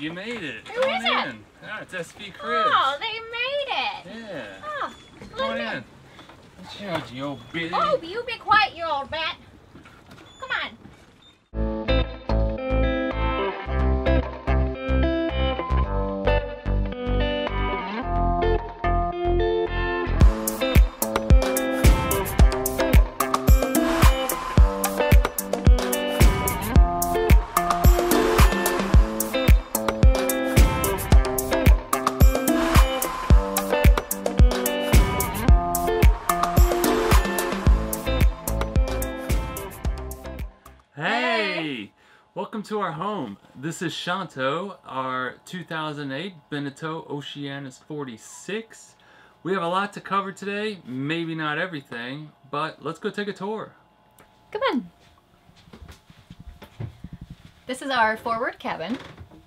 You made it. Who is it? Ah, it's SP Cribs. Oh, they made it. Yeah. Oh, Come on look at in. Charge you old bitty. Oh, you be quiet, you old bat. Come on. Welcome to our home. This is Shonto, our 2008 Beneteau Oceanis 46. We have a lot to cover today, maybe not everything, but let's go take a tour. Come on. This is our forward cabin.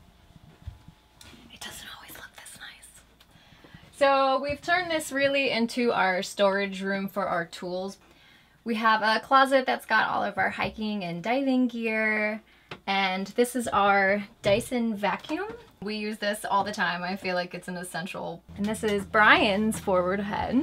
It doesn't always look this nice. So we've turned this really into our storage room for our tools. We have a closet that's got all of our hiking and diving gear. And this is our Dyson vacuum. We use this all the time. I feel like it's an essential. And this is Brian's forward head.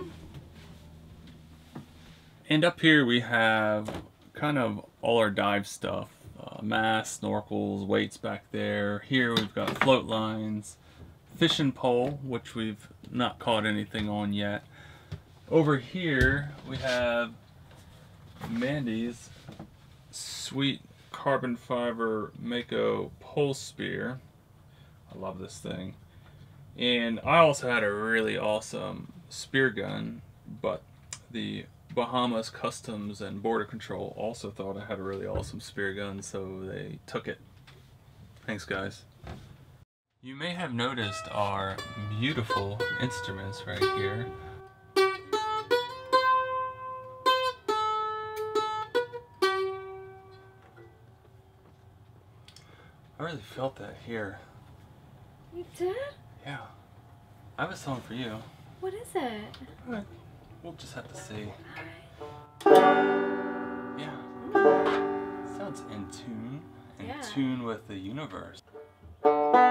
And up here we have kind of all our dive stuff. Masks, snorkels, weights back there. Here we've got float lines, fishing pole, which we've not caught anything on yet. Over here we have Mandy's sweet carbon fiber Mako pole spear. I love this thing. And I also had a really awesome spear gun, but the Bahamas Customs and Border Control also thought I had a really awesome spear gun, so they took it. Thanks, guys. You may have noticed our beautiful instruments right here. I really felt that here. You did? Yeah. I have a song for you. What is it? Alright. We'll just have to see. Alright. Yeah. Sounds in tune. In tune with the universe. Yeah.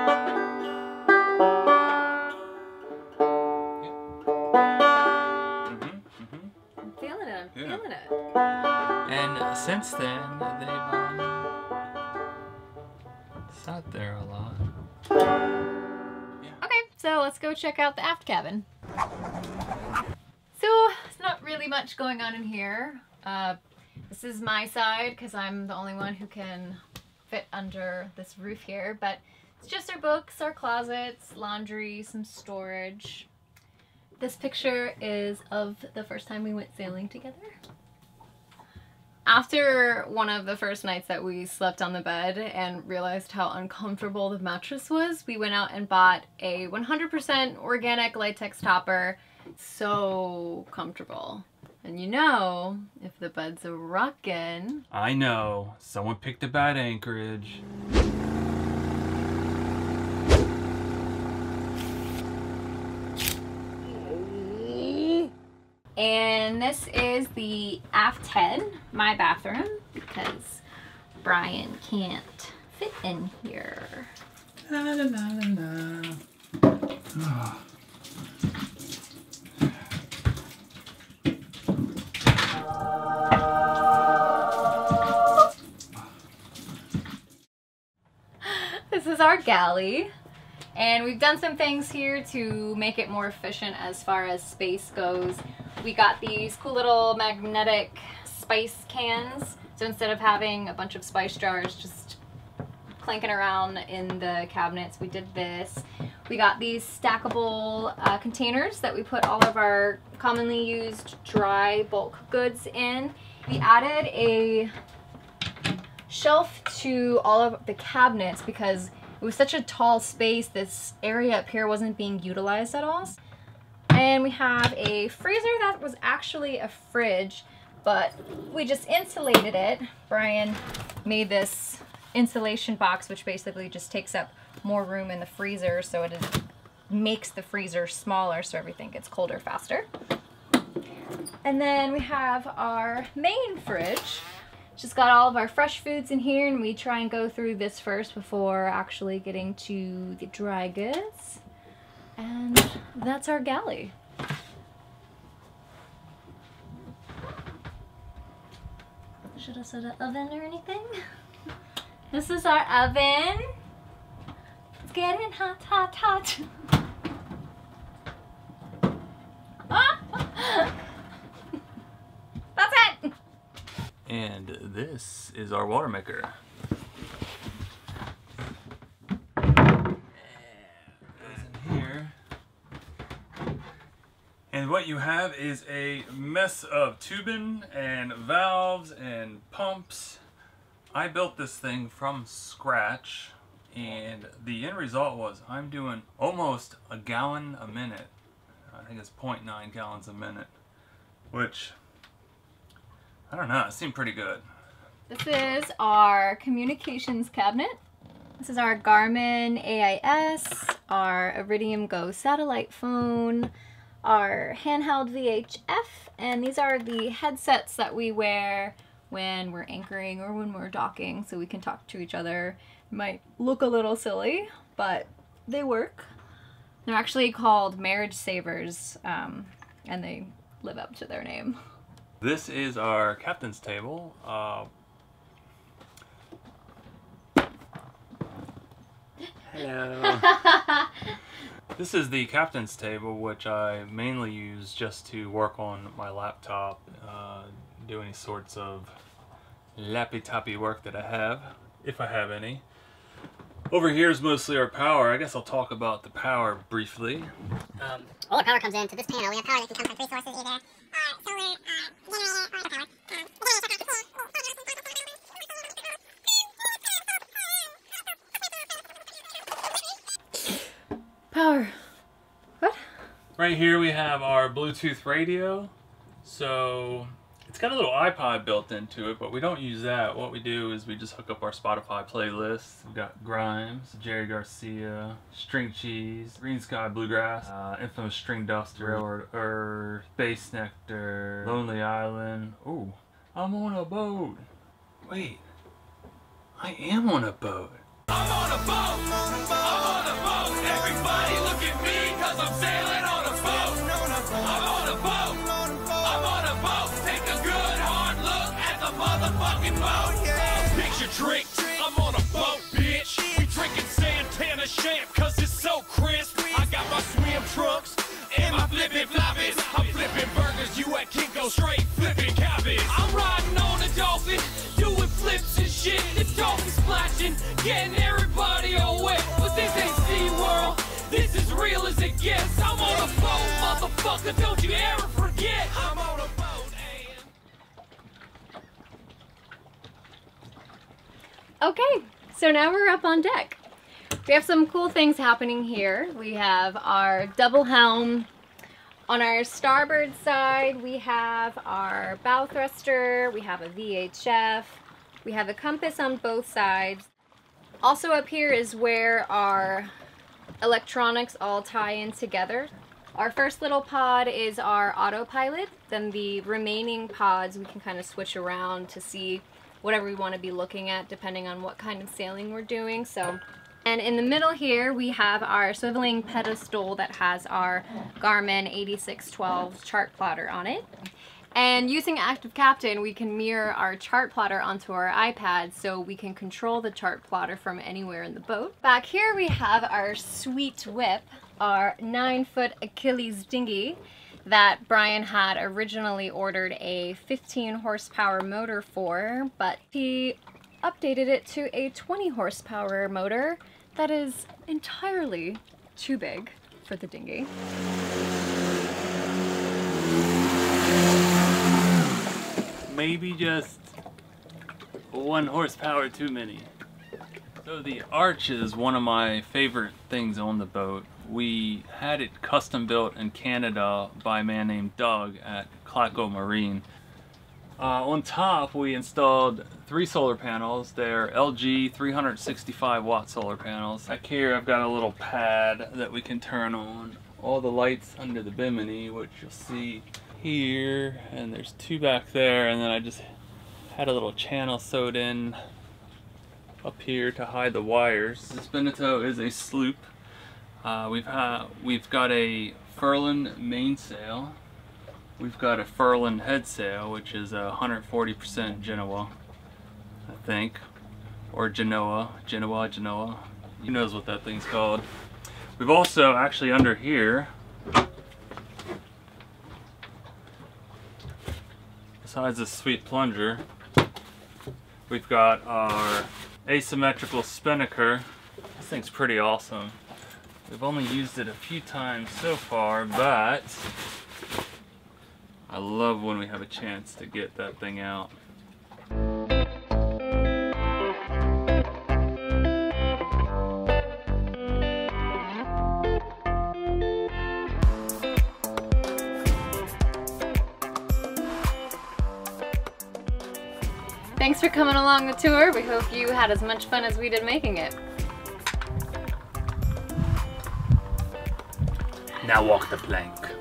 I'm feeling it. I'm feeling it. And since then, they've sat there a lot. Yeah. Okay, so let's go check out the aft cabin. So, it's not really much going on in here. This is my side because I'm the only one who can fit under this roof here, but it's just our books, our closets, laundry, some storage. This picture is of the first time we went sailing together. After one of the first nights that we slept on the bed and realized how uncomfortable the mattress was, we went out and bought a 100% organic latex topper. So comfortable. And you know, if the bed's a rockin'. I know. Someone picked a bad anchorage. And this is the Aft Head, my bathroom, because Brian can't fit in here. La, la, la, la, la. Oh. This is our galley. And we've done some things here to make it more efficient as far as space goes. We got these cool little magnetic spice cans. So instead of having a bunch of spice jars just clanking around in the cabinets, we did this. We got these stackable containers that we put all of our commonly used dry bulk goods in. We added a shelf to all of the cabinets because it was such a tall space, this area up here wasn't being utilized at all. And we have a freezer that was actually a fridge, but we just insulated it. Brian made this insulation box, which basically just takes up more room in the freezer, so it makes the freezer smaller so everything gets colder faster. And then we have our main fridge. Just got all of our fresh foods in here, and we try and go through this first before actually getting to the dry goods. And that's our galley. Should I set an oven or anything? This is our oven. It's getting hot, hot, hot. That's it! And this is our water maker. And what you have is a mess of tubing and valves and pumps. I built this thing from scratch, and the end result was I'm doing almost a gallon a minute. I think it's 0.9 gallons a minute, which, I don't know, it seemed pretty good. This is our communications cabinet. This is our Garmin AIS, our Iridium Go satellite phone, our handheld VHF, and these are the headsets that we wear when we're anchoring or when we're docking so we can talk to each other. It might look a little silly, but they work. They're actually called marriage savers, and they live up to their name. This is our captain's table. Hello. This is the captain's table, which I mainly use just to work on my laptop, do any sorts of lappy-tappy work that I have, if I have any. Over here is mostly our power. I guess I'll talk about the power briefly. All the power comes into this panel. We have power that can come from three sources, either solar, generator, or power. Power. What? Right here we have our Bluetooth radio. So it's got a little iPod built into it, but we don't use that. What we do is we just hook up our Spotify playlist. We've got Grimes, Jerry Garcia, String Cheese, Green Sky Bluegrass, Infamous String Duster, Railroad Earth, Space Nectar, Lonely Island. Ooh, I'm on a boat. Wait, I am on a boat. I'm on a boat. I'm on a boat. Everybody look at me, cause I'm sailing on a boat. I'm on a boat. I'm on a boat. Take a good hard look at the motherfucking boat. Picture trick. I'm on a boat, bitch. We drinking Santana champ, cause it's so crisp. I got my swim trunks and my flippin' floppies. I'm flipping burgers, you at Kinko straight flipping cabbage. I'm riding on a dolphin, doing flips and shit. The dolphin splashing, getting everybody all wet. But this ain't SeaWorld, this is real as it gets. I'm on a boat, motherfucker, don't you ever forget. I'm on a boat, and... Okay, so now we're up on deck. We have some cool things happening here. We have our double helm. On our starboard side, we have our bow thruster, we have a VHF, we have a compass on both sides. Also up here is where our electronics all tie in together. Our first little pod is our autopilot, then the remaining pods we can kind of switch around to see whatever we want to be looking at depending on what kind of sailing we're doing. And in the middle here we have our swiveling pedestal that has our Garmin 8612 chart plotter on it. And using Aft Cabin, we can mirror our chart plotter onto our iPad so we can control the chart plotter from anywhere in the boat. Back here we have our sweet whip, our 9-foot Achilles dinghy that Brian had originally ordered a 15 horsepower motor for, but he updated it to a 20 horsepower motor that is entirely too big for the dinghy. Maybe just 1 horsepower too many. So the arch is one of my favorite things on the boat. We had it custom built in Canada by a man named Doug at Clacko Marine. On top we installed 3 solar panels. They're LG 365 watt solar panels. Back here I've got a little pad that we can turn on all the lights under the bimini, which you'll see here, and there's 2 back there, and then I just Had a little channel sewed in up here to hide the wires. This Beneteau is a sloop. We've got a furling mainsail. We've got a furling head sail, which is a 140% Genoa, I think, or Genoa. Who knows what that thing's called? We've also actually under here, besides this sweet plunger, we've got our asymmetrical spinnaker. This thing's pretty awesome. We've only used it a few times so far, but I love when we have a chance to get that thing out. Thanks for coming along the tour. We hope you had as much fun as we did making it. Now walk the plank.